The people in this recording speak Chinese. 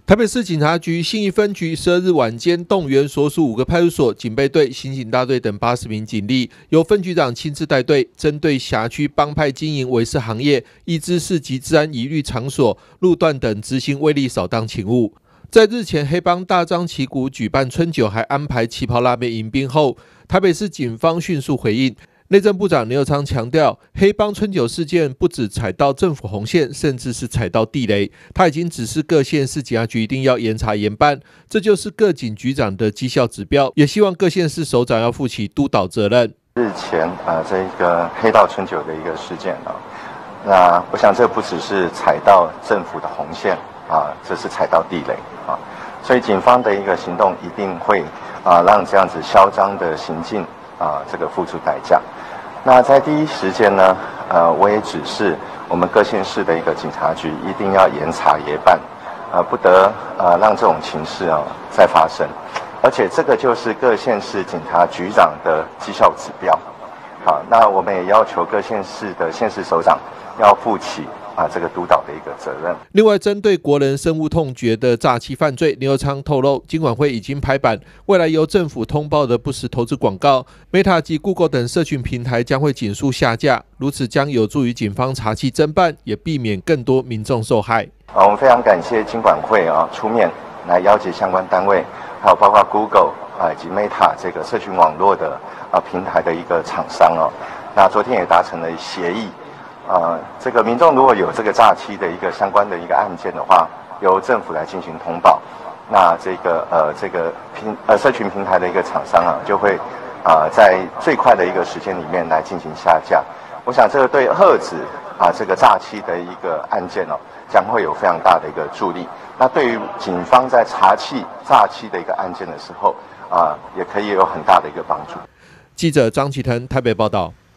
台北市警察局信义分局12日晚间动员所属5个派出所、警备队、刑警大队等80名警力，由分局长亲自带队，针对辖区帮派经营维持行业、易知识及治安疑虑场所、路段等执行威力扫荡勤务。在日前黑帮大张旗鼓举办春酒，还安排旗袍拉美迎宾后，台北市警方迅速回应。内政部长林右昌强调，黑帮春酒事件不止踩到政府红线，甚至是踩到地雷。他已经指示各县市警察局一定要严查严办，这就是各警局长的绩效指标。也希望各县市首长要负起督导责任。 日前这个黑道春酒的一个事件那我想这不只是踩到政府的红线这是踩到地雷所以警方的一个行动一定会让这样子嚣张的行径这个付出代价。那在第一时间呢，我也指示我们各县市的一个警察局一定要严查严办，不得让这种情势再发生。而且这个就是各县市警察局长的绩效指标。好，那我们也要求各县市的县市首长要负起这个督导的一个责任。 另外，针对国人深恶痛绝的诈欺犯罪，林右昌透露，金管会已经拍板，未来由政府通报的不实投资广告 ，Meta 及 Google 等社群平台将会尽速下架，如此将有助于警方查缉侦办，也避免更多民众受害。 我们非常感谢金管会出面来邀集相关单位，还有包括 Google 以及 Meta 这个社群网络的平台的一个厂商那昨天也达成了协议。这个民众如果有这个诈欺的一个相关的一个案件的话，由政府来进行通报，那这个社群平台的一个厂商就会在最快的一个时间里面来进行下架。我想这个对遏止这个诈欺的一个案件将会有非常大的一个助力。那对于警方在查缉诈欺的一个案件的时候也可以有很大的一个帮助。 记者张启腾台北报道。